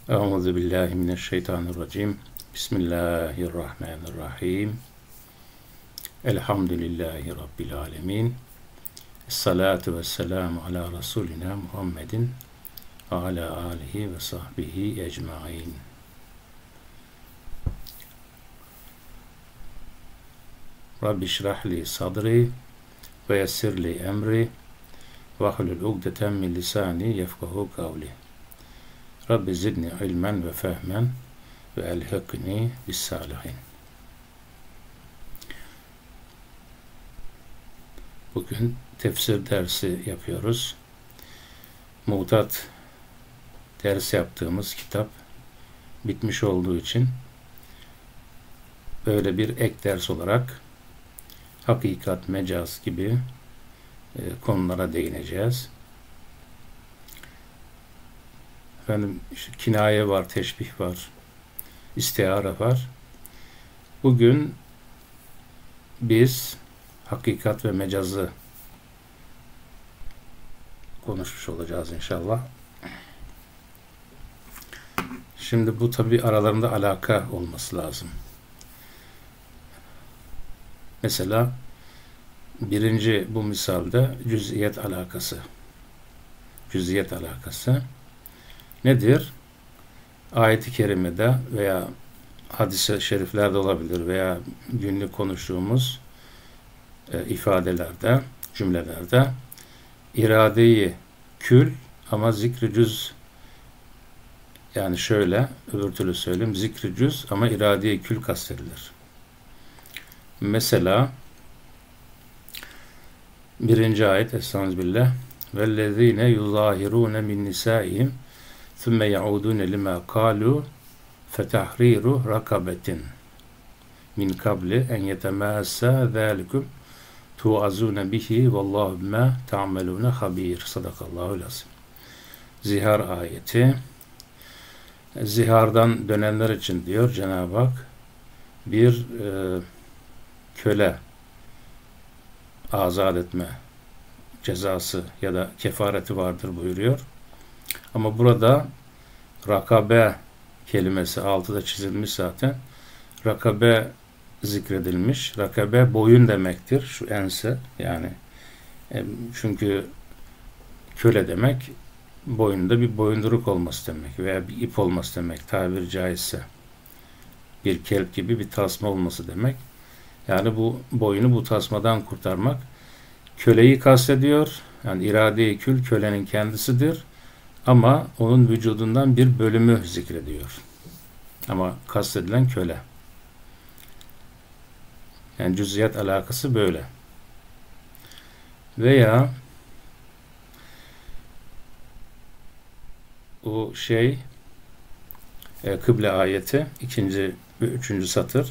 Euzu billahi mineşşeytanirracim. Bismillahirrahmanirrahim. Elhamdülillahi rabbil alamin. Essalatu vesselamu ala rasulina Muhammedin ve ala alihi ve sahbihi ecmaîn. Rabbi şrah li sadri ve yessir li emri ve hlul ugdeten min lisani yefkahu kavli. Rabbi zidni ilmen ve fehmen ve elhikni bis salihin. Bugün tefsir dersi yapıyoruz. Muğtat ders yaptığımız kitap bitmiş olduğu için böyle bir ek ders olarak hakikat, mecaz gibi konulara değineceğiz. Efendim, işte kinaye var, teşbih var, istiara var. Bugün biz hakikat ve mecazı konuşmuş olacağız inşallah. Şimdi bu tabi aralarında alaka olması lazım. Mesela birinci bu misalde cüz'iyet alakası. Cüz'iyet alakası nedir? Ayet-i kerimede veya hadis-i şeriflerde olabilir veya günlük konuştuğumuz ifadelerde, cümlelerde iradeyi kül ama zikri cüz, yani şöyle öbür türlü söyleyeyim, zikri cüz ama iradeyi kül kastedilir. Mesela birinci ayet Estağfirullah vellezine yuzahirune min nisaihim ثُمَّ يَعُودُونَ لِمَا قَالُوا فَتَحْرِيرُ رَقَبَةٍ مِنْ قَبْلِ اَنْ يَتَمَاسَّا ذَٰلِكُمْ تُعَزُونَ بِهِ وَاللّٰهُ بِمَا تَعْمَلُونَ خَب۪يرٌ Sadakallahu lazım. Zihar ayeti. Zihardan dönenler için diyor Cenab-ı Hak, bir köle azat etme cezası ya da kefareti vardır buyuruyor. Ama burada rakabe kelimesi altıda çizilmiş zaten. Rakabe zikredilmiş. Rakabe boyun demektir. Şu ense yani. Çünkü köle demek boynunda bir boyunduruk olması demek veya bir ip olması demek tabiri caizse. Bir kelp gibi bir tasma olması demek. Yani bu boyunu bu tasmadan kurtarmak. Köleyi kastediyor. Yani irade-i kül kölenin kendisidir. Ama onun vücudundan bir bölümü zikrediyor. Ama kastedilen köle. Yani cüz'iyet alakası böyle. Veya o kıble ayeti 2. ve 3. satır.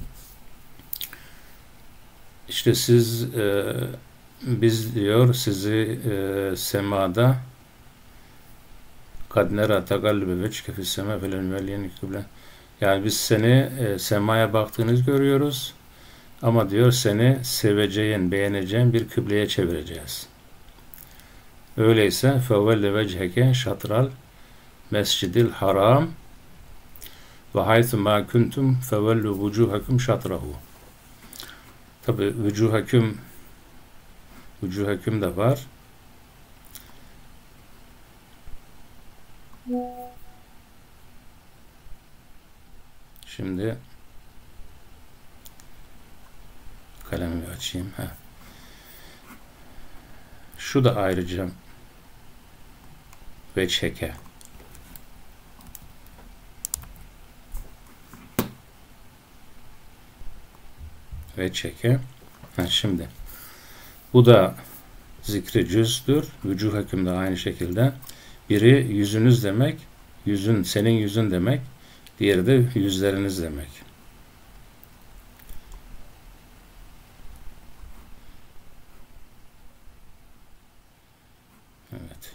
İşte biz diyor sizi semada kad nera tagallübe veçke fis sema felen velyen kıble. Yani biz seni semaya baktığınızı görüyoruz ama diyor seni seveceğin, beğeneceğin bir kıbleye çevireceğiz. Öyleyse fevvelle vecheke şatral mescidil haram ve haythu ma kuntum fevellu vucuhakum şatrahu. Tabi vücuhakum de var. Şimdi kalemimi açayım. Şu da ayrıca ve çeke. Ve çeke. Şimdi bu da zikri cüzdür. Vücuhakum da aynı şekilde. Biri yüzünüz demek, senin yüzün demek, diğeri de yüzleriniz demek. Evet.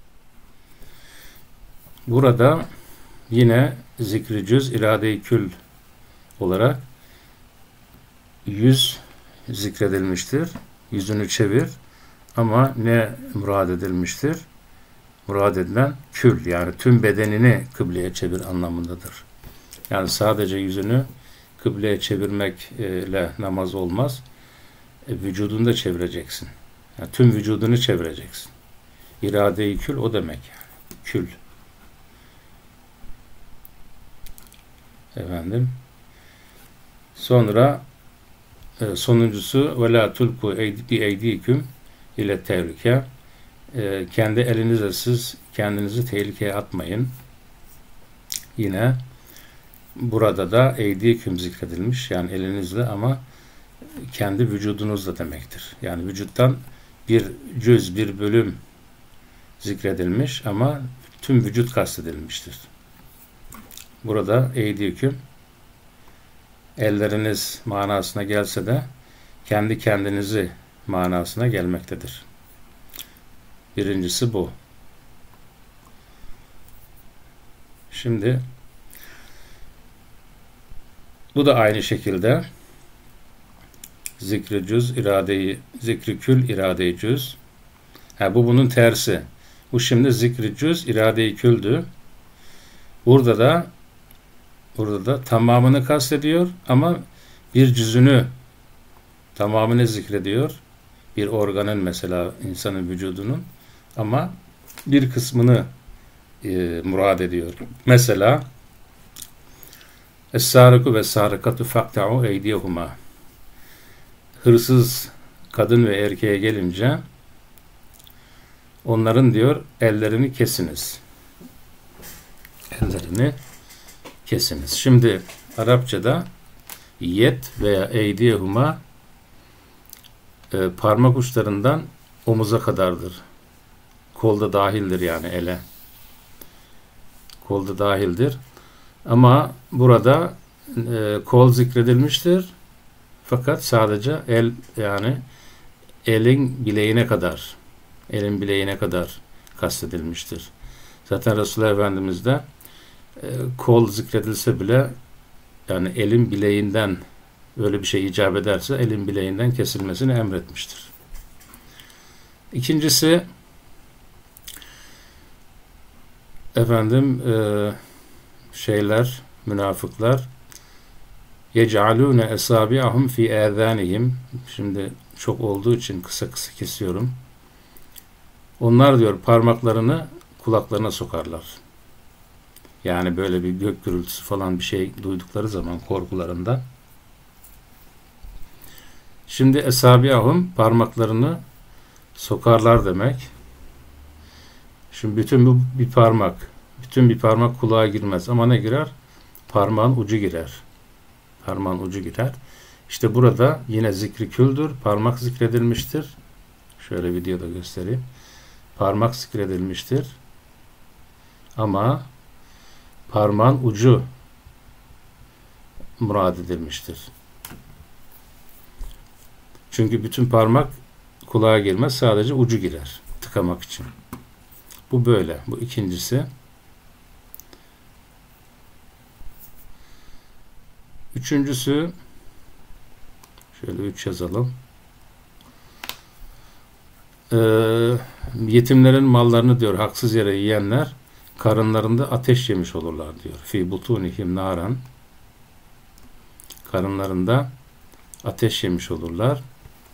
Burada yine zikri cüz, irade-i kül olarak yüz zikredilmiştir. Yüzünü çevir. Ama ne murad edilmiştir? murad edilen kül, yani tüm bedenini kıbleye çevir anlamındadır. Yani sadece yüzünü kıbleye çevirmekle namaz olmaz. Vücudunu da çevireceksin. Yani tüm vücudunu çevireceksin. İrade-i kül o demek yani. Kül. Efendim. Sonra sonuncusu ve la tulku bi eydiküm ile tehlike. Kendi elinizle siz kendinizi tehlikeye atmayın. Yine burada da eydiküm zikredilmiş. Yani elinizle ama kendi vücudunuzla demektir. Yani vücuttan bir cüz, bir bölüm zikredilmiş ama tüm vücut kastedilmiştir. Burada eydiküm elleriniz manasına gelse de kendi kendinizi manasına gelmektedir. Birincisi bu. Şimdi bu da aynı şekilde zikri cüz, iradeyi, zikri kül, iradeyi cüz. Bu bunun tersi. Bu şimdi zikri cüz, iradeyi küldü. Burada da tamamını kastediyor ama bir cüzünü, tamamını zikrediyor. Bir organın, mesela insanın vücudunun, ama bir kısmını murad ediyor. Mesela Es-sâriku ve sârikatu fakta'u eydiyehuma. Hırsız kadın ve erkeğe gelince onların diyor ellerini kesiniz. Ellerini kesiniz. Şimdi Arapçada yet veya eydiyehuma parmak uçlarından omuza kadardır. Kolda dahildir, yani ele. Kolda dahildir. Ama burada kol zikredilmiştir. Fakat sadece el, yani elin bileğine kadar kastedilmiştir. Zaten Resulullah Efendimiz de kol zikredilse bile, yani elin bileğinden öyle bir şey icap ederse elin bileğinden kesilmesini emretmiştir. İkincisi münafıklar yec'alûne esâbi'ahum fî âzânihim. Şimdi çok olduğu için kısa kısa kesiyorum. Onlar diyor parmaklarını kulaklarına sokarlar. Yani böyle bir gök gürültüsü falan bir şey duydukları zaman korkularında. Şimdi esâbi'ahum parmaklarını sokarlar demek. Şimdi bütün bir parmak kulağa girmez ama ne girer? Parmağın ucu girer. Parmağın ucu girer. İşte burada yine zikri küldür. Parmak zikredilmiştir. Şöyle videoda göstereyim. Parmak zikredilmiştir. Ama parmağın ucu murad edilmiştir. Çünkü bütün parmak kulağa girmez. Sadece ucu girer. Tıkamak için. Bu böyle. Bu ikincisi. Üçüncüsü, şöyle 3 yazalım. Yetimlerin mallarını diyor haksız yere yiyenler karınlarında ateş yemiş olurlar diyor. Fi butunihim naran. Karınlarında ateş yemiş olurlar.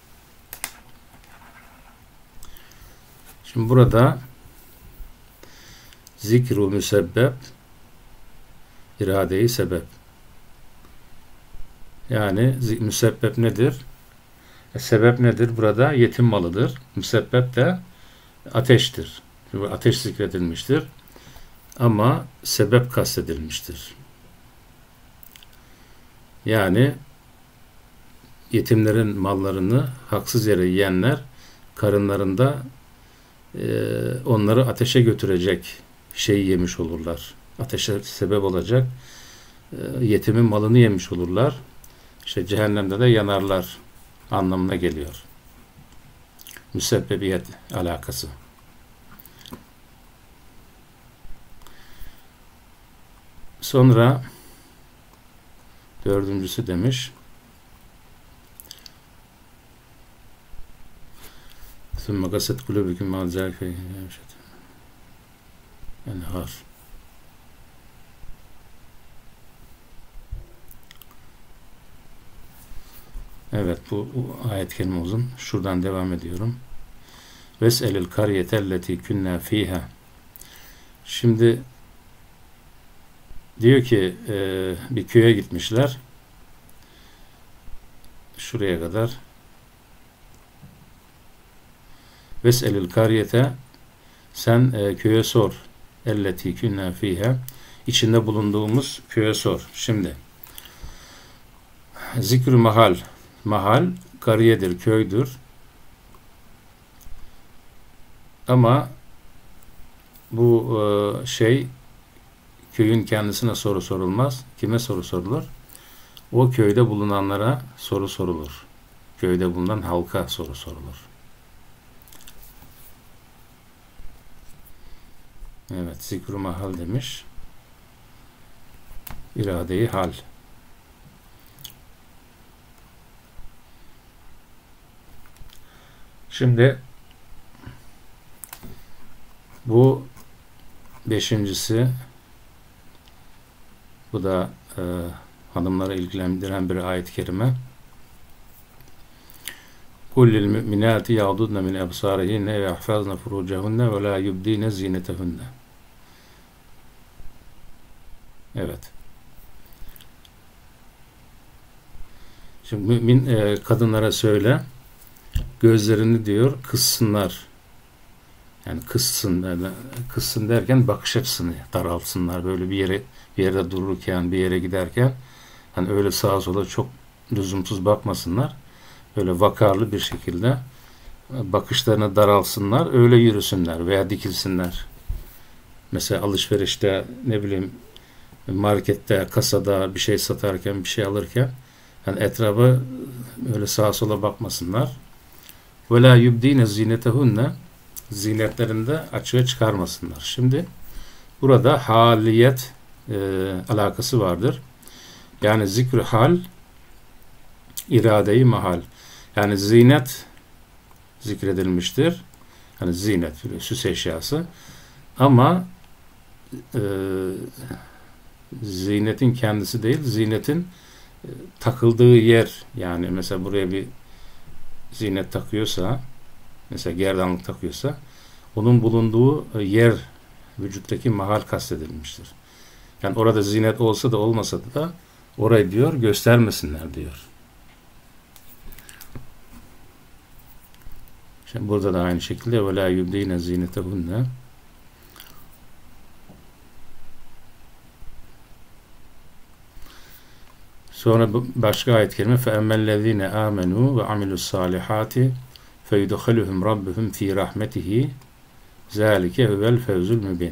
Şimdi burada zikru müsebbep, irade-i sebep. Yani müsebbep nedir? Sebep nedir? Burada yetim malıdır. Müsebbep de ateştir. Çünkü ateş zikredilmiştir. Ama sebep kastedilmiştir. Yani yetimlerin mallarını haksız yere yiyenler karınlarında onları ateşe götürecek şeyi yemiş olurlar. Ateşe sebep olacak yetimin malını yemiş olurlar. İşte cehennemde de yanarlar anlamına geliyor. Müsebbebiyet alakası. Sonra dördüncüsü demiş. ثُمَّ قَسَتْ قُلُوبُكُمْ مَا زَاغَ فِيهِ. enhar. Evet, bu ayet kelime uzun. Şuradan devam ediyorum. Ves'elil karyetelleti künna fiha. Şimdi diyor ki bir köye gitmişler. Şuraya kadar. Ves'elil karyete, sen köye sor. Elleti künna fiha. İçinde bulunduğumuz köye sor. Şimdi zikr mahal. Mahal kariyedir, köydür. Ama bu köyün kendisine soru sorulmaz. Kime soru sorulur? O köyde bulunanlara soru sorulur. Köyde bulunan halka soru sorulur. Evet, zikru mahal demiş. İradeyi hal. Şimdi bu beşincisi, bu da hanımları ilgilendiren bir ayet-i kerime. Kullil müminati yağdudne min ebsarihinne ve yahfazne furucehunne ve la yubdine zinetehunne. Evet. Şimdi mümin kadınlara söyle, gözlerini diyor kıssınlar. Yani kıssın derken bakış açısını daraltsınlar. Böyle bir yerde dururken, bir yere giderken hani öyle sağa sola çok lüzumsuz bakmasınlar. Böyle vakarlı bir şekilde bakışlarını daralsınlar, öyle yürüsünler veya dikilsinler. Mesela alışverişte, ne bileyim, markette, kasada bir şey satarken, bir şey alırken hani etrafa öyle sağa sola bakmasınlar. Ve la yubdine zinetehunne, zinetlerinde açığa çıkarmasınlar. Şimdi burada haliyet alakası vardır. Yani zikr hal, iradeyi mahal. Yani zinet zikredilmiştir. Hani zinet, süs eşyası. Ama zinetin kendisi değil, zinetin takıldığı yer. Yani mesela buraya bir zinet takıyorsa, mesela gerdanlık takıyorsa, onun bulunduğu yer, vücuttaki mahal kastedilmiştir. Yani orada zinet olsa da olmasa da orayı diyor göstermesinler diyor. Şimdi burada da aynı şekilde ve la yubdine zinetehunne. Sonra başka ayet-i kerime fe emmellezine amenu ve amilus salihati feyudkhiluhum rabbuhum fi rahmetihi zalike huvel fevzul mübin.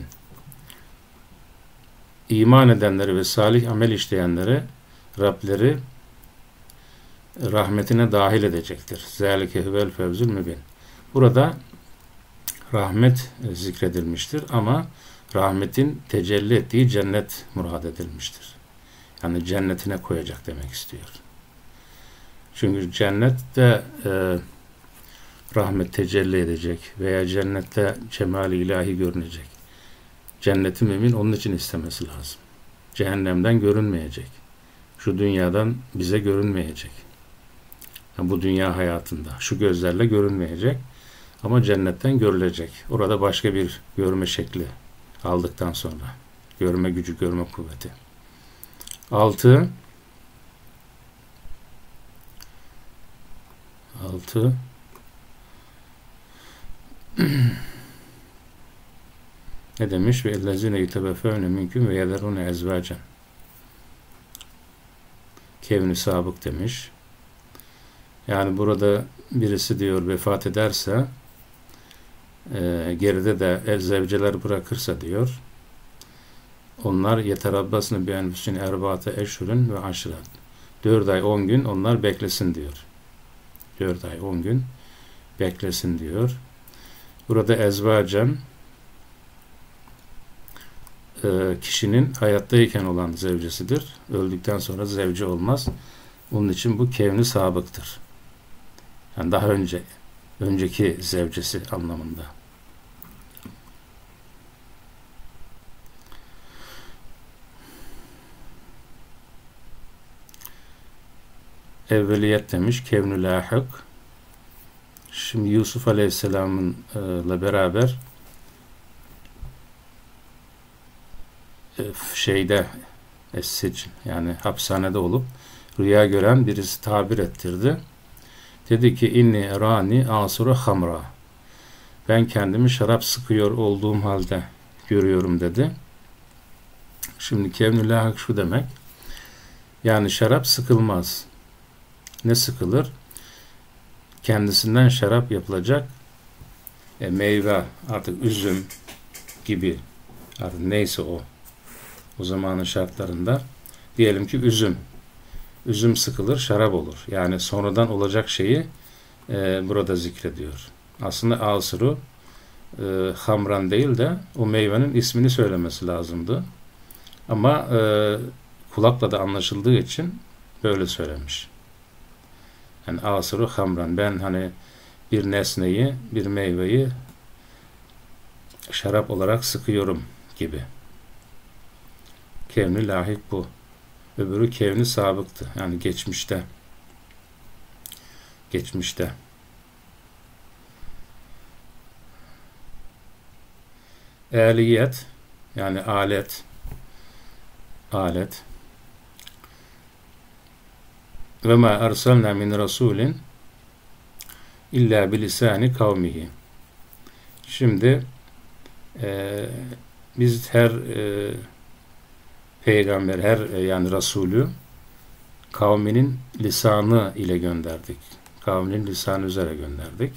İman edenleri ve salih amel işleyenleri Rableri rahmetine dahil edecektir. Zalike huvel fevzul mübin. Burada rahmet zikredilmiştir ama rahmetin tecelli ettiği cennet murad edilmiştir. Yani cennetine koyacak demek istiyor. Çünkü cennette rahmet tecelli edecek veya cennette cemal-i ilahi görünecek. Cenneti mümin onun için istemesi lazım. Cehennemden görünmeyecek. Şu dünyadan bize görünmeyecek. Yani bu dünya hayatında şu gözlerle görünmeyecek ama cennetten görülecek. Orada başka bir görme şekli aldıktan sonra. Görme gücü, görme kuvveti. 6 ne demiş? Ve ellezine yutebefevne minküm ve yederune ezvacen. Kevni sabık demiş. Yani burada birisi diyor vefat ederse geride de zevceler bırakırsa diyor onlar yeterabbasını bi enfüsün erbaate eşhurun ve aşıran. 4 ay 10 gün onlar beklesin diyor. 4 ay 10 gün beklesin diyor. Burada ezvacen kişinin hayattayken olan zevcesidir. Öldükten sonra zevce olmaz. Onun için bu kevni sabıktır. Yani daha önceki zevcesi anlamında. evveliyet demiş. Kevnü lahık. Şimdi Yusuf Aleyhisselam'la beraber şeyde Es-Sicn, yani hapishanede olup rüya gören birisi tabir ettirdi. Dedi ki inni erani asuru hamra. Ben kendimi şarap sıkıyor olduğum halde görüyorum dedi. Şimdi kevnü lahık şu demek. Yani şarap sıkılmaz. Ne sıkılır? Kendisinden şarap yapılacak meyve, artık üzüm gibi, artık neyse o zamanın şartlarında, diyelim ki üzüm sıkılır, şarap olur. Yani sonradan olacak şeyi burada zikrediyor. Aslında asuru hamran değil de o meyvenin ismini söylemesi lazımdı. Ama kulakla da anlaşıldığı için böyle söylemiş. Yani asuru hamran, ben hani bir nesneyi, bir meyveyi şarap olarak sıkıyorum gibi. Kevni lahik bu. Öbürü kevni sabıktı. Yani geçmişte. Geçmişte. Eliyet, yani alet. Alet. Ve ma ersalna min rasulin illa bilisani kavmihi. Şimdi biz her peygamber, her yani Resulü kavminin lisanı ile gönderdik. Kavminin lisanı üzere gönderdik.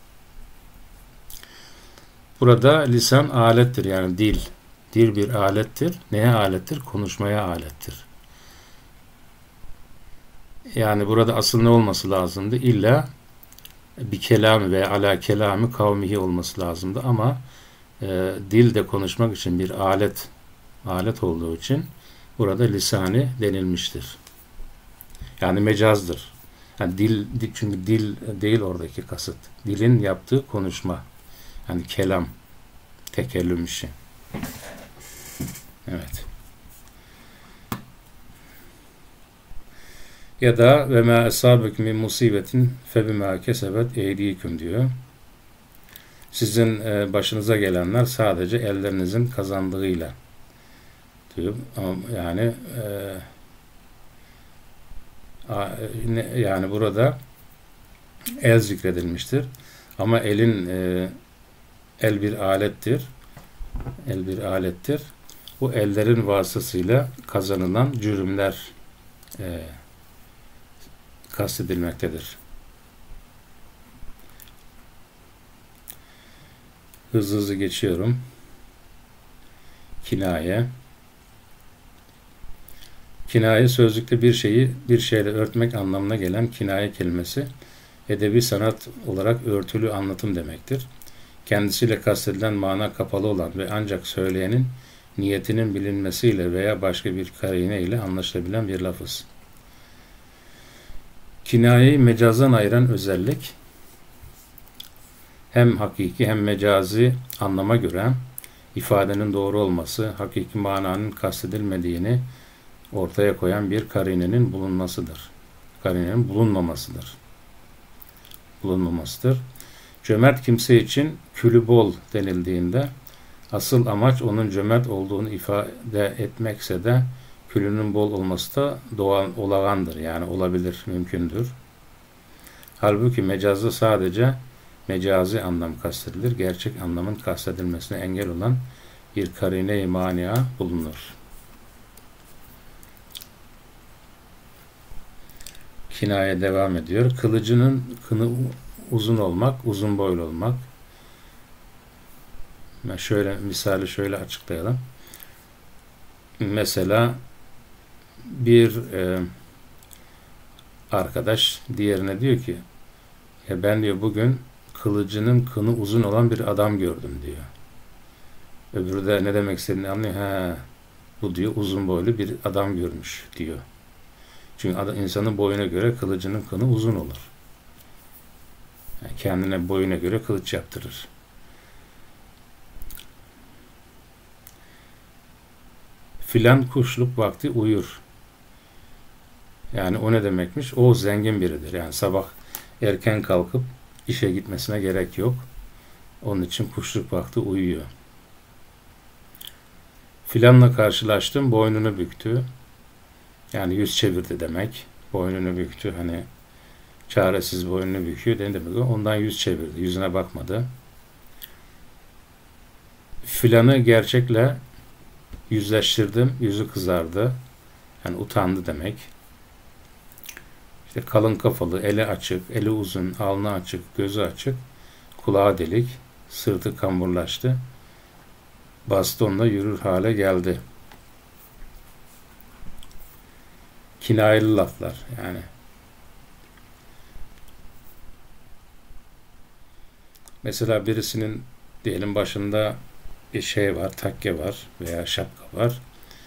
Burada lisan alettir, yani dil. Dil bir alettir. Neye alettir? Konuşmaya alettir. Yani burada asıl ne olması lazımdı? İlla bir kelamı veya ala kelamı kavmihi olması lazımdı ama dil de konuşmak için bir alet olduğu için burada lisani denilmiştir. Yani mecazdır. Yani çünkü dil değil oradaki kasıt. Dilin yaptığı konuşma. Yani kelam, tekellüm işi. Evet. Ya da ve ma esabekum min musibetin fe bima kesebet eydiküm diyor. Sizin başınıza gelenler sadece ellerinizin kazandığıyla diyor. Yani burada el zikredilmiştir. Ama el bir alettir. El bir alettir. Bu ellerin vasıtasıyla kazanılan cürümler kastedilmektedir. Hızlı geçiyorum. Kinaye. Kinaye sözlükte bir şeyi bir şeyle örtmek anlamına gelen kinaye kelimesi edebi sanat olarak örtülü anlatım demektir. Kendisiyle kastedilen mana kapalı olan ve ancak söyleyenin niyetinin bilinmesiyle veya başka bir karine ile anlaşılabilen bir lafız. Kinayeyi mecazdan ayıran özellik hem hakiki hem mecazi anlama göre ifadenin doğru olması, hakiki mananın kastedilmediğini ortaya koyan bir karinenin bulunmasıdır. Karinenin bulunmamasıdır. Cömert kimse için külü bol denildiğinde asıl amaç onun cömert olduğunu ifade etmekse de külünün bol olması da doğal olağandır. Yani olabilir, mümkündür. Halbuki mecazda sadece mecazi anlam kastedilir. Gerçek anlamın kastedilmesine engel olan bir karine-i mania bulunur. Kinaye devam ediyor. Kılıcının kını uzun olmak, uzun boylu olmak. Misali şöyle açıklayalım. Mesela bir arkadaş diğerine diyor ki ben diyor bugün kılıcının kını uzun olan bir adam gördüm diyor. Öbürü de ne demek istediğini anlıyor. Bu diyor uzun boylu bir adam görmüş diyor. Çünkü insanın boyuna göre kılıcının kını uzun olur. Yani kendine boyuna göre kılıç yaptırır. Filan kuşluk vakti uyur. Yani o ne demekmiş? O zengin biridir. Yani sabah erken kalkıp işe gitmesine gerek yok. Onun için kuşluk vakti uyuyor. Filanla karşılaştım, boynunu büktü. Yani yüz çevirdi demek. Boynunu büktü. Hani çaresiz boynunu büküyor. Ne demek o? Ondan yüz çevirdi. Yüzüne bakmadı. Filanı gerçekle yüzleştirdim. Yüzü kızardı. Yani utandı demek. İşte kalın kafalı, eli açık, eli uzun, alnı açık, gözü açık, kulağı delik, sırtı kamburlaştı. Bastonla yürür hale geldi. Kinayeli laflar yani. Mesela birisinin diyelim başında bir şey var, takke var veya şapka var.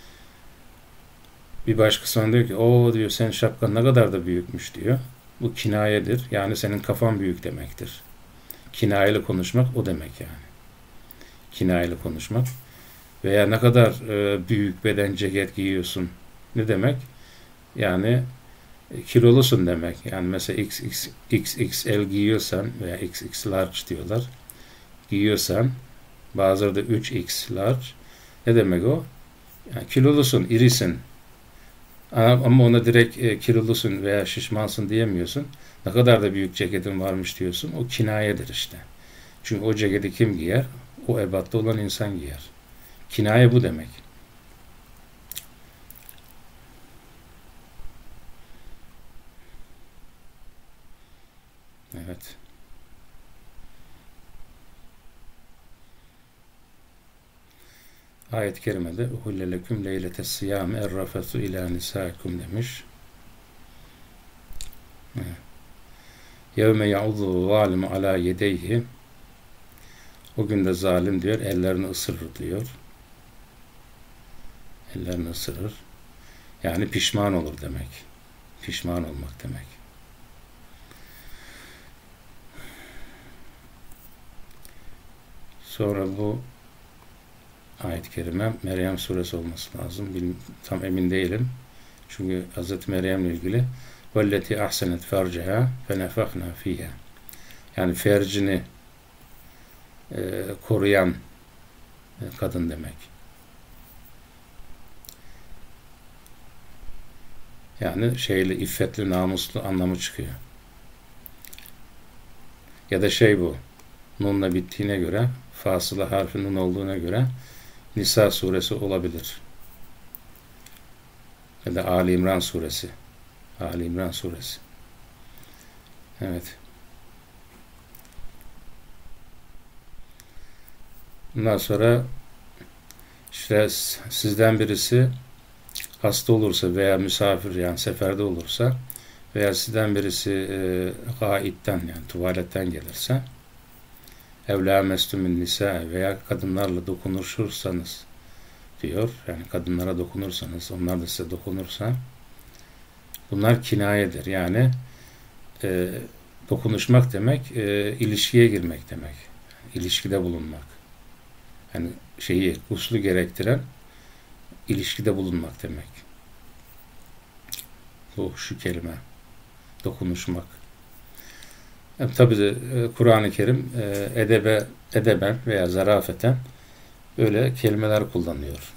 Bir başkasına diyor ki, o diyor senin şapkan ne kadar da büyükmüş diyor. Bu kinayedir. Yani senin kafan büyük demektir. Kinayeli konuşmak o demek yani. Kinayeli konuşmak. Veya ne kadar büyük beden ceket giyiyorsun. Ne demek? Yani kilolusun demek. Yani mesela XXL giyiyorsan veya XX large diyorlar. Giyiyorsan bazıları da 3X large. Ne demek o? Yani kilolusun, irisin. Ama ona direkt kilolusun veya şişmansın diyemiyorsun. Ne kadar da büyük ceketin varmış diyorsun. O kinayedir işte. Çünkü o ceketi kim giyer? O ebatta olan insan giyer. Kinaye bu demek. Evet. Ayet-i kerimede "Uhille leküm leyletes siyâme errafesu ilâ nisâikum" demiş. Yevme ya'udhu zalimu alâ yedeyhi. O gün de zalim diyor, ellerini ısırır diyor. Ellerini ısırır. Yani pişman olur demek. Pişman olmak demek. Sonra bu ayet-i kerime Meryem suresi olması lazım. Tam emin değilim. Çünkü Hz. Meryem'le ilgili velleti ahsenet ferceha fenefahna fiha. Yani fercini koruyan kadın demek. Yani şeyli, iffetli, namuslu anlamı çıkıyor. Ya da şey bu. Nun'la bittiğine göre, fasıla harfi nun olduğuna göre Nisa suresi olabilir. Ya da Ali İmran suresi. Ali İmran suresi. Evet. Bundan sonra işte sizden birisi hasta olursa veya misafir yani seferde olursa veya sizden birisi gaitten yani tuvaletten gelirse evlâ mestümün nisa veya kadınlarla dokunuşursanız diyor. Yani kadınlara dokunursanız onlar da size dokunursa bunlar kinayedir. Yani dokunuşmak demek ilişkiye girmek demek. İlişkide bulunmak. Yani guslu gerektiren ilişkide bulunmak demek. Bu şu kelime. Dokunuşmak. Yani tabii de Kur'an-ı Kerim edeben veya zarafeten öyle kelimeler kullanıyor.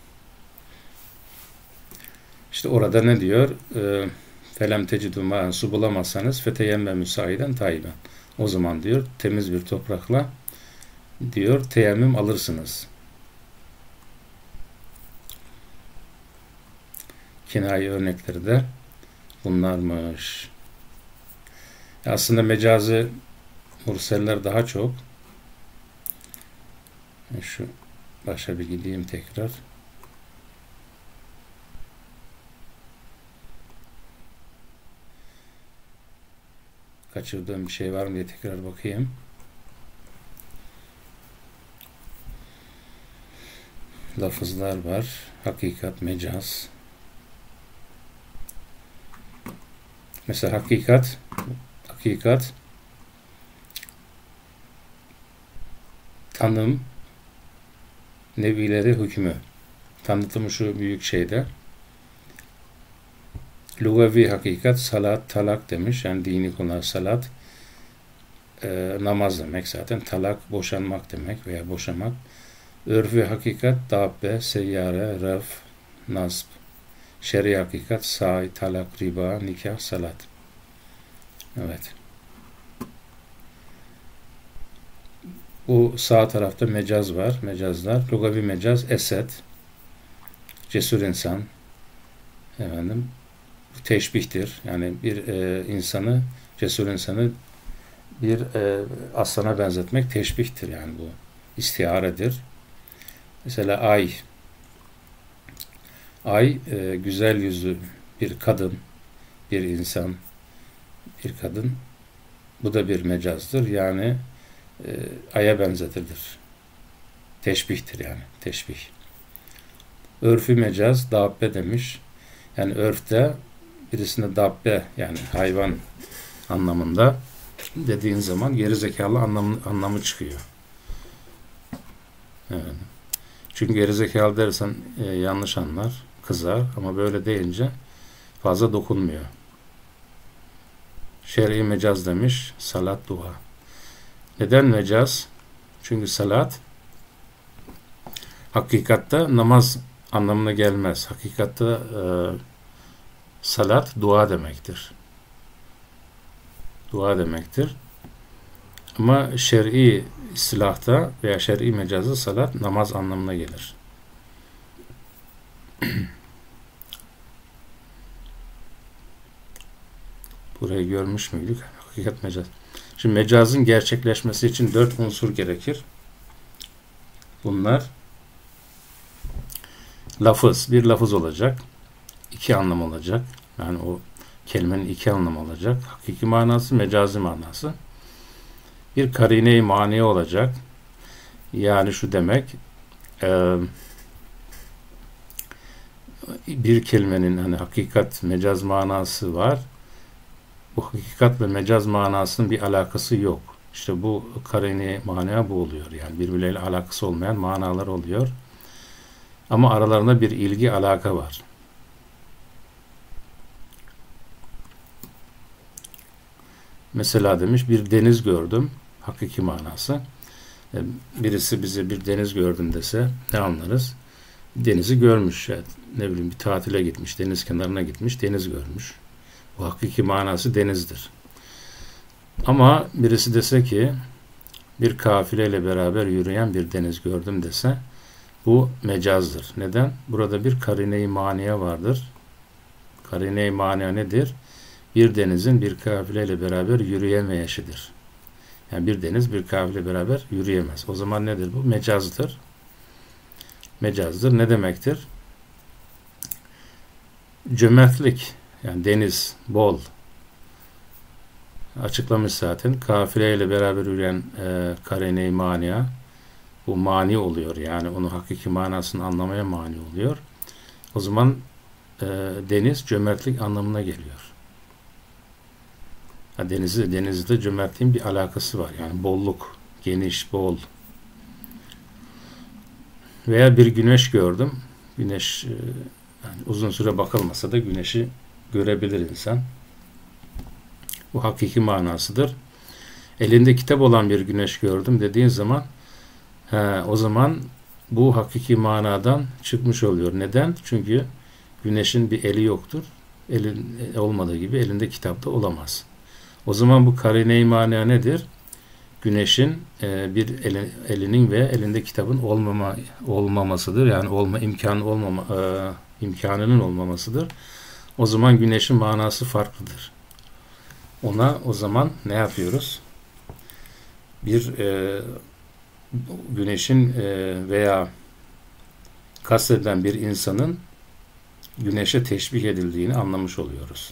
İşte orada ne diyor? Felem tecidü mâen su bulamazsanız feteyemme müsaiden tayyiben. O zaman diyor temiz bir toprakla diyor teyemmüm alırsınız. Kinaye örnekleri de bunlarmış. Aslında mecazi murseller daha çok. Şu başa bir gideyim tekrar. Kaçırdığım bir şey var mı diye tekrar bakayım. Lafızlar var. Hakikat, mecaz. Mesela hakikat tanım, nevileri hükmü. Tanıtımı şu büyük şeyde. Lugavi hakikat salat, talak demiş. Yani dini konular salat. Namaz demek zaten. Talak boşanmak demek veya boşamak. Örfi hakikat dabbe, seyyare, ref, nasb. Şer'i hakikat say, talak, riba, nikah, salat. Evet. Bu sağ tarafta mecaz var. Mecazlar. Lugavi mecaz esed. Cesur insan. Efendim. Teşbihtir. Yani bir insanı, cesur insanı bir aslana benzetmek teşbihtir. Yani bu istiaredir. Mesela ay. Ay güzel yüzlü bir kadın, bir insan, bir kadın. Bu da bir mecazdır. Yani aya benzetilir. Teşbihtir yani. Teşbih. Örfü mecaz, dabbe demiş. Yani örfte birisine dabbe yani hayvan anlamında dediğin zaman gerizekalı anlamı çıkıyor. Evet. Çünkü gerizekalı dersen yanlış anlar, kızar ama böyle deyince fazla dokunmuyor. Şer'i mecaz demiş, salat, dua. Neden mecaz? Çünkü salat hakikatte namaz anlamına gelmez. Hakikatte salat dua demektir. Dua demektir. Ama şer'i istilahta veya şer'i mecazda salat namaz anlamına gelir. Burayı görmüş müydük? Hakikat mecaz. Şimdi mecazın gerçekleşmesi için 4 unsur gerekir. Bunlar lafız. Bir lafız olacak. 2 anlam olacak. Yani o kelimenin 2 anlamı olacak. Hakiki manası, mecazi manası. Bir karine-i maniye olacak. Yani şu demek bir kelimenin hani hakikat, mecaz manası var. Bu hakikat ve mecaz manasının bir alakası yok. İşte bu karine-i maniye bu oluyor. Yani birbirleriyle alakası olmayan manalar oluyor. Ama aralarında bir ilgi, alaka var. Mesela demiş bir deniz gördüm. Hakiki manası. Birisi bize bir deniz gördüm dese ne anlarız? Denizi görmüş. Yani ne bileyim bir tatile gitmiş. Deniz kenarına gitmiş. Deniz görmüş. Bu hakiki manası denizdir. Ama birisi dese ki bir kafileyle beraber yürüyen bir deniz gördüm dese bu mecazdır. Neden? Burada bir karine-i maniye vardır. Karine-i maniye nedir? Bir denizin bir kafileyle beraber yürüyemeyişidir. Yani bir deniz bir kafile beraber yürüyemez. O zaman nedir bu? Mecazdır. Mecazdır. Ne demektir? Cömertlik. Yani deniz, bol. Açıklamış zaten. Kafileyle beraber yürüyen karine-i maniye bu mani oluyor. Yani onu hakiki manasını anlamaya mani oluyor. O zaman deniz cömertlik anlamına geliyor. Denizde cömertliğin bir alakası var. Yani bolluk, geniş, bol. Veya bir güneş gördüm. Güneş yani uzun süre bakılmasa da güneşi görebilir insan. Bu hakiki manasıdır. Elinde kitap olan bir güneş gördüm dediğin zaman o zaman bu hakiki manadan çıkmış oluyor. Neden? Çünkü güneşin bir eli yoktur. Elin olmadığı gibi elinde kitap da olamaz. O zaman bu karine-i maniye nedir? Güneşin bir elinin ve elinde kitabın olmamasıdır. Yani imkanının olmamasıdır. O zaman güneşin manası farklıdır. Ona o zaman ne yapıyoruz? Bir güneşin veya kastedilen bir insanın güneşe teşbih edildiğini anlamış oluyoruz.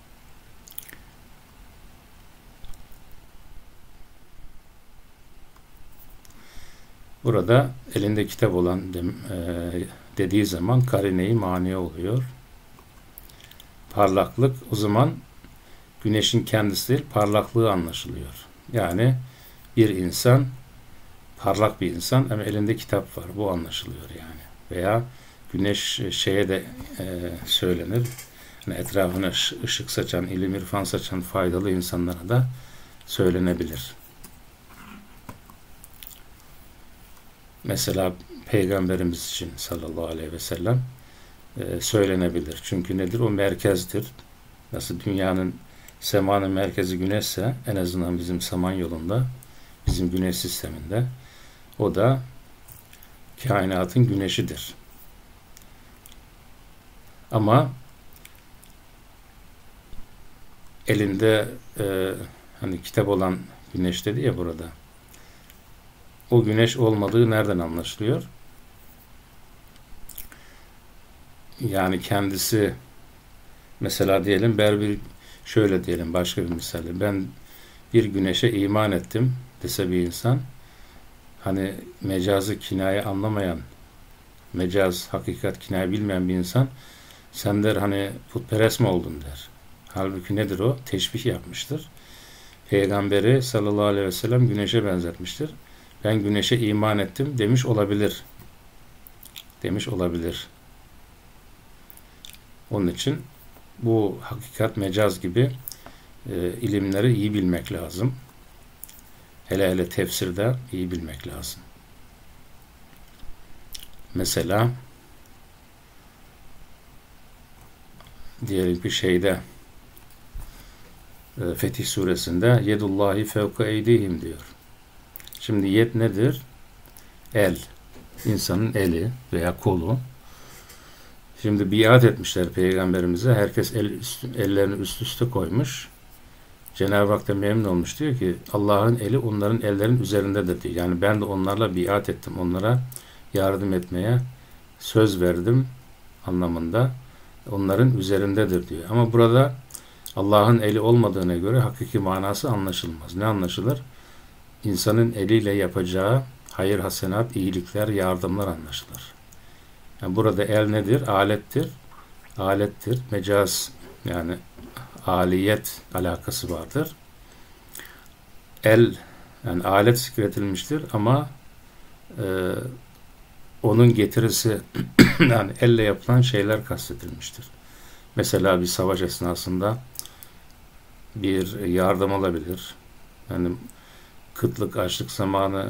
Burada elinde kitap olan dediği zaman karine-i maniye oluyor. Parlaklık o zaman güneşin kendisi değil, parlaklığı anlaşılıyor. Yani bir insan parlak bir insan ama elinde kitap var. Bu anlaşılıyor yani. Veya güneş şeye de söylenir. Yani etrafına ışık saçan, ilim irfan saçan faydalı insanlara da söylenebilir. Mesela Peygamberimiz için sallallahu aleyhi ve sellem söylenebilir. Çünkü nedir? O merkezdir. Nasıl dünyanın, semanın merkezi güneşse, en azından bizim Samanyolu'nda, bizim güneş sisteminde, o da kainatın güneşidir. Ama elinde hani kitap olan güneş dedi ya burada. O güneş olmadığı nereden anlaşılıyor? Yani kendisi, mesela diyelim şöyle diyelim, başka bir misalle, ben bir güneşe iman ettim dese bir insan, hani mecazı, kinaye anlamayan, mecaz, hakikat, kinaye bilmeyen bir insan, sen der hani putperest mi oldun der. Halbuki nedir o? Teşbih yapmıştır. Peygamberi sallallahu aleyhi ve sellem güneşe benzetmiştir. Ben güneşe iman ettim demiş olabilir. Demiş olabilir. Onun için bu hakikat, mecaz gibi ilimleri iyi bilmek lazım. Hele hele tefsirde iyi bilmek lazım. Mesela diyelim ki Fetih suresinde yedullahi fevka eydihim diyor. Şimdi yed nedir? El. İnsanın eli veya kolu. Şimdi biat etmişler Peygamberimize. Herkes ellerini üst üste koymuş. Cenab-ı Hak da memnun olmuş. Diyor ki Allah'ın eli onların ellerin üzerindedir diyor. Yani ben de onlarla biat ettim. Onlara yardım etmeye söz verdim anlamında. Onların üzerindedir diyor. Ama burada Allah'ın eli olmadığına göre hakiki manası anlaşılmaz. Ne anlaşılır? İnsanın eliyle yapacağı hayır, hasenat, iyilikler, yardımlar anlaşılır. Yani burada el nedir? Alettir. Alettir. Mecaz, yani aliyet alakası vardır. El, yani alet zikretilmiştir ama onun getirisi yani elle yapılan şeyler kastedilmiştir. Mesela bir savaş esnasında bir yardım olabilir. Yani kıtlık, açlık zamanı,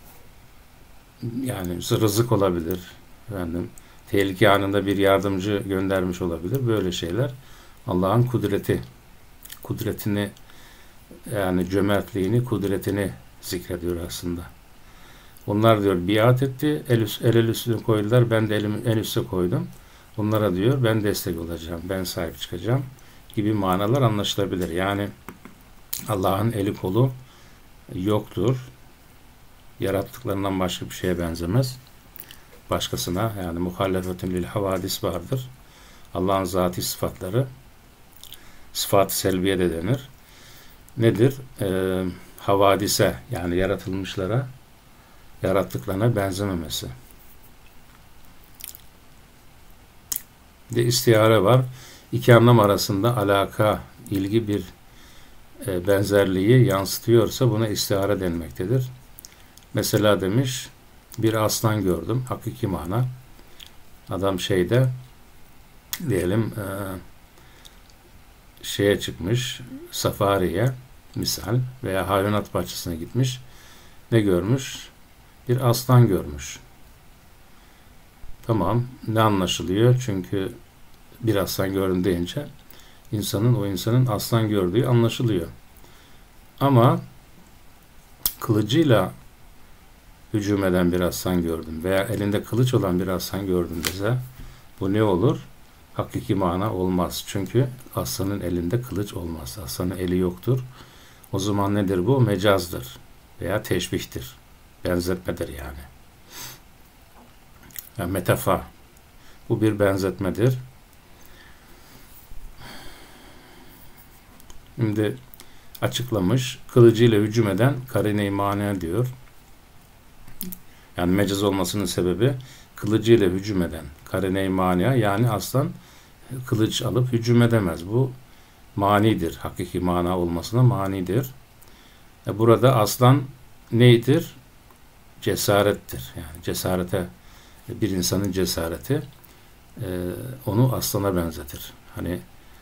yani rızık olabilir. Efendim, tehlike anında bir yardımcı göndermiş olabilir. Böyle şeyler Allah'ın kudretini, yani cömertliğini, kudretini zikrediyor aslında. Onlar diyor biat etti, el üstüne koydular, ben de elimi en üste koydum. Onlara diyor ben destek olacağım, ben sahip çıkacağım gibi manalar anlaşılabilir. Yani Allah'ın eli kolu yoktur. Yarattıklarından başka bir şeye benzemez. Başkasına, yani muhallefetün lil havadis vardır. Allah'ın zati sıfatları, sıfat-ı selbiye de denir. Nedir? Havadise, yani yaratılmışlara, yarattıklarına benzememesi. Bir de istihare var. İki anlam arasında alaka, ilgi bir benzerliği yansıtıyorsa buna istihare denmektedir. Mesela demiş, bir aslan gördüm. Hakiki mana. Adam diyelim şeye çıkmış, safariye misal veya hayvanat bahçesine gitmiş. Ne görmüş? Bir aslan görmüş. Tamam. Ne anlaşılıyor? Çünkü bir aslan gördüm deyince o insanın aslan gördüğü anlaşılıyor. Ama kılıcıyla hücum eden bir aslan gördüm veya elinde kılıç olan bir aslan gördüm dese bu ne olur? Hakiki mana olmaz. Çünkü aslanın elinde kılıç olmaz. Aslanın eli yoktur. O zaman nedir bu? Mecazdır veya teşbihtir. Benzetmedir yani. Yani metafa. Bu bir benzetmedir. Şimdi açıklamış. Kılıcıyla hücum eden karine-i mane diyor. Yani mecaz olmasının sebebi kılıcıyla hücum eden karine-i mania, yani aslan kılıç alıp hücum edemez. Bu manidir. Hakiki mana olmasına manidir. Burada aslan neydir? Cesarettir. Yani cesarete, bir insanın cesareti onu aslana benzetir. Hani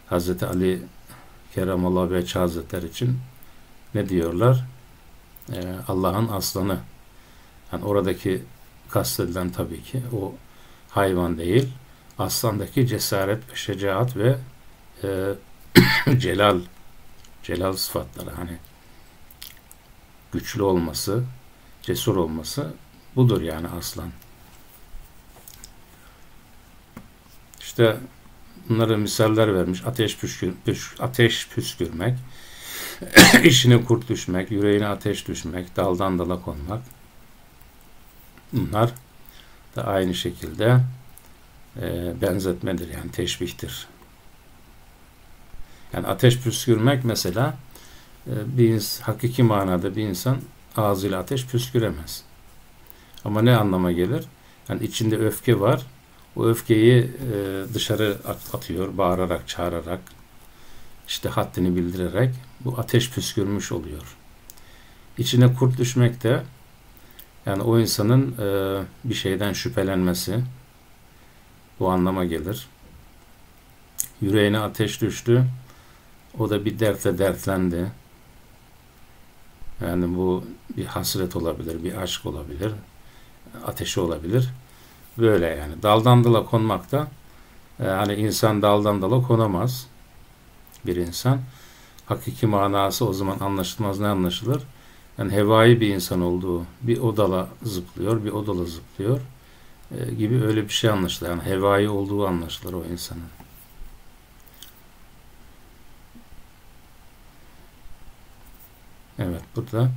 Hazreti Ali Kerramallahu Vecih Hazretleri için ne diyorlar? Allah'ın aslanı. Yani oradaki kastedilen tabii ki o hayvan değil. Aslandaki cesaret ve şecaat ve celal sıfatları, hani güçlü olması, cesur olması budur yani aslan. İşte bunlara misaller vermiş. Ateş püskürmek, işine kurt düşmek, yüreğine ateş düşmek, daldan dala konmak. Bunlar da aynı şekilde benzetmedir, yani teşbihtir. Yani ateş püskürmek mesela hakiki manada bir insan ağzıyla ateş püsküremez. Ama ne anlama gelir? Yani içinde öfke var. O öfkeyi dışarı atıyor, bağırarak, çağırarak, işte haddini bildirerek bu ateş püskürmüş oluyor. İçine kurt düşmek de yani o insanın bir şeyden şüphelenmesi, bu anlama gelir. Yüreğine ateş düştü. O da bir dertle dertlendi. Yani bu bir hasret olabilir, bir aşk olabilir, ateşi olabilir. Böyle yani. Daldan dala konmak da hani insan daldan dala konamaz. Bir insan. Hakiki manası o zaman anlaşılmaz. Ne anlaşılır? Yani hevai bir insan olduğu, bir o dala zıplıyor, bir o dala zıplıyor gibi öyle bir şey anlaşılır. Yani hevai olduğu anlaşılır o insanın. Evet, burada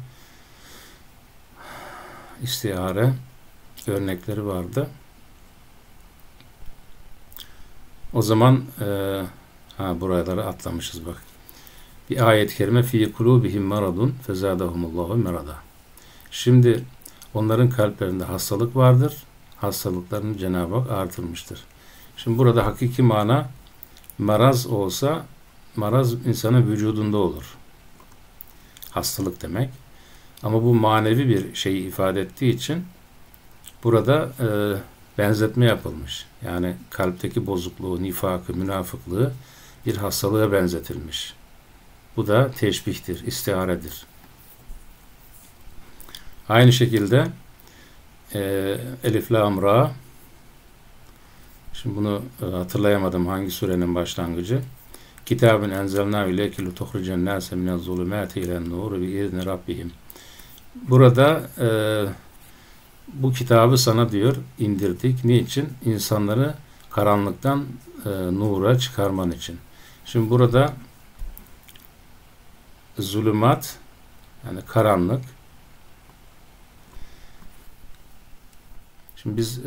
istiare örnekleri vardı. O zaman buraları atlamışız bak. Bir ayet-i kerime fi kulubihim maradun fezadahumullahu merada. Şimdi onların kalplerinde hastalık vardır. Hastalıklarını Cenab-ı Hak artırmıştır. Şimdi burada hakiki mana maraz olsa, maraz insanın vücudunda olur. Hastalık demek. Ama bu manevi bir şeyi ifade ettiği için burada benzetme yapılmış. Yani kalpteki bozukluğu, nifakı, münafıklığı bir hastalığa benzetilmiş. Bu da teşbihtir, istiaredir. Aynı şekilde Elif Lam Ra, şimdi bunu hatırlayamadım hangi surenin başlangıcı. Kitabın enzelna ileyke lituhricen nase minez zulumati ilen nur bi izni rabbihim. Burada bu kitabı sana diyor indirdik. Niçin? İnsanları karanlıktan nura çıkarman için. Şimdi burada zulümat yani karanlık. Şimdi biz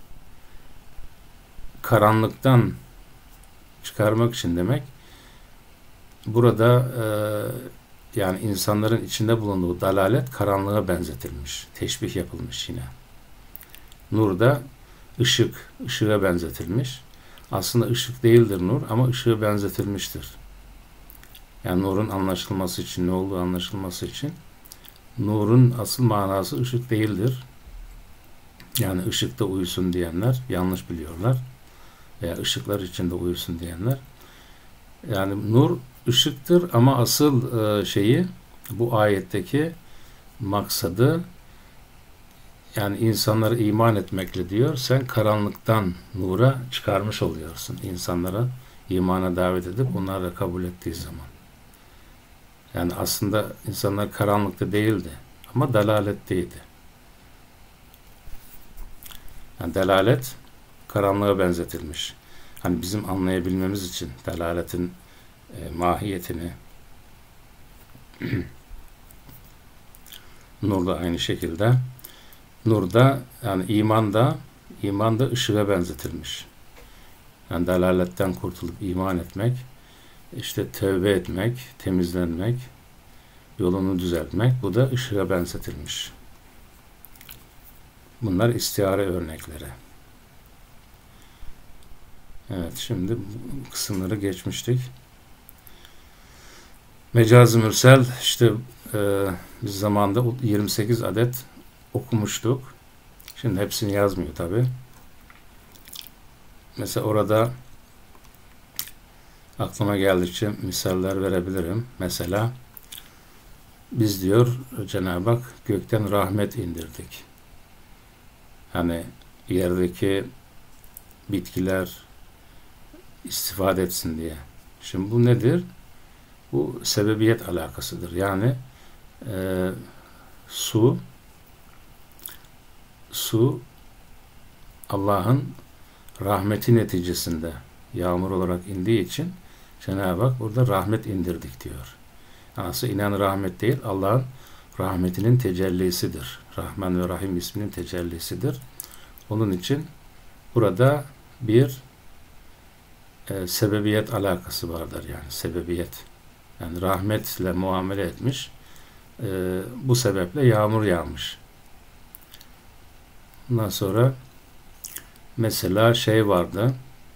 karanlıktan çıkarmak için demek burada yani insanların içinde bulunduğu dalalet karanlığa benzetilmiş. Teşbih yapılmış yine. Nur da ışığa benzetilmiş. Aslında ışık değildir nur ama ışığa benzetilmiştir. Yani nurun anlaşılması için, ne olduğu anlaşılması için nurun asıl manası ışık değildir. Yani ışıkta uyusun diyenler yanlış biliyorlar. Veya ışıklar içinde uyusun diyenler. Yani nur ışıktır ama asıl şeyi bu ayetteki maksadı yani insanları iman etmekle diyor. Sen karanlıktan nura çıkarmış oluyorsun. İnsanlara imana davet edip onları da kabul ettiği zaman. Yani aslında insanlar karanlıkta değildi ama dalaletteydi. Yani dalalet karanlığa benzetilmiş. Hani bizim anlayabilmemiz için dalaletin mahiyetini nur da aynı şekilde. Nur da yani iman da ışığa benzetilmiş. Yani dalaletten kurtulup iman etmek, işte tövbe etmek, temizlenmek, yolunu düzeltmek, bu da ışığa benzetilmiş. Bunlar istiare örnekleri. Evet, şimdi bu kısımları geçmiştik. Mecaz-ı mürsel işte biz zamanda 28 adet okumuştuk. Şimdi hepsini yazmıyor tabi. Mesela orada aklıma geldikçe misaller verebilirim. Mesela biz diyor Cenab-ı Hak gökten rahmet indirdik. Hani yerdeki bitkiler istifade etsin diye. Şimdi bu nedir? Bu sebebiyet alakasıdır. Yani su Allah'ın rahmeti neticesinde yağmur olarak indiği için Cenab-ı Hak burada rahmet indirdik diyor. Aslında inen rahmet değil, Allah'ın rahmetinin tecellisidir. Rahman ve Rahim isminin tecellisidir. Onun için burada bir sebebiyet alakası vardır, yani sebebiyet. Yani rahmetle muamele etmiş, bu sebeple yağmur yağmış. Ondan sonra mesela şey vardı,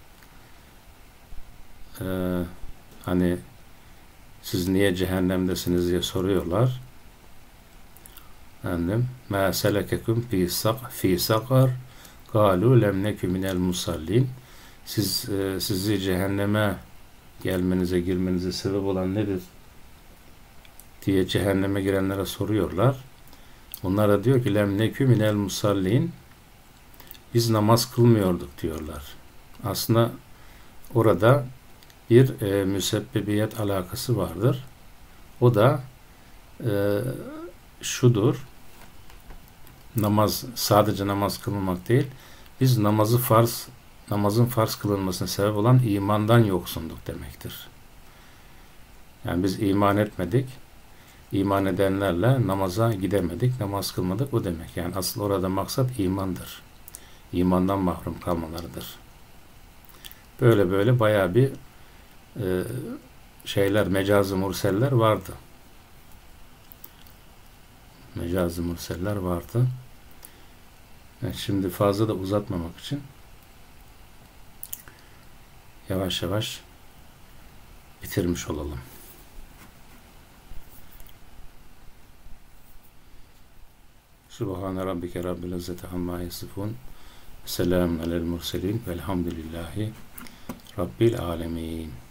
hani siz niye cehennemdesiniz diye soruyorlar. Efendim, mâ selekekum fî sakar kâlû lem nekü minel musallin. Sizi cehenneme gelmenize, girmenize sebep olan nedir diye cehenneme girenlere soruyorlar. Onlar da diyor ki lem nekü minel musallin, biz namaz kılmıyorduk diyorlar. Aslında orada bir müsebbebiyet alakası vardır. O da şudur: namaz sadece namaz kılmamak değil, biz namazın farz kılınmasına sebep olan imandan yoksunduk demektir. Yani biz iman etmedik, iman edenlerle namaza gidemedik, namaz kılmadık, o demek. Yani asıl orada maksat imandır. İmandan mahrum kalmalarıdır. Böyle bayağı bir mecaz-ı murseller vardı. Mecaz-ı murseller vardı. Yani şimdi fazla da uzatmamak için yavaş yavaş bitirmiş olalım. Subhane rabbike rabbil izzeti amma yasifun. Selamun alel murselin velhamdülillahi rabbil alemin.